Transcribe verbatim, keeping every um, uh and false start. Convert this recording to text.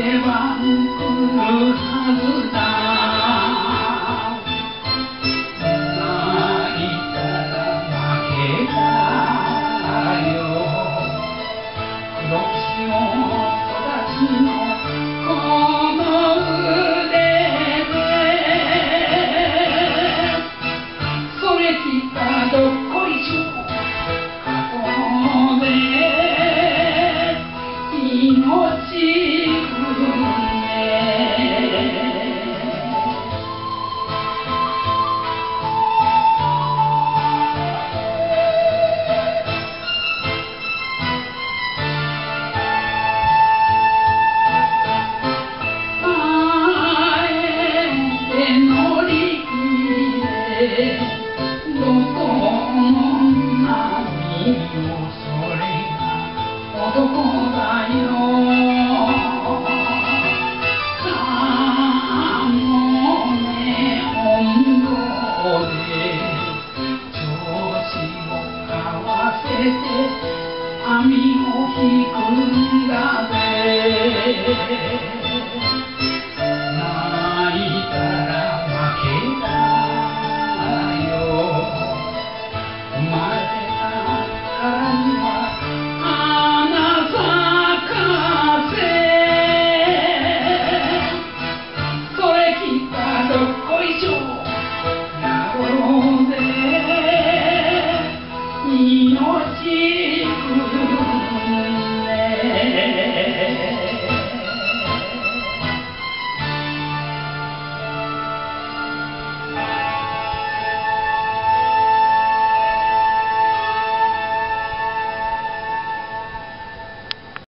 番来るはずだ。泣いたら負けだよ。黒潮育ちのこの腕で、それきったどっこいしょ過去で命どこの波もそれが男だよ。かもめ温度で調子を合わせて網を引くんだぜ。泣いたら負けだ。生まれたからには花咲かせ、それきったどっこいしょやろうぜ。命くる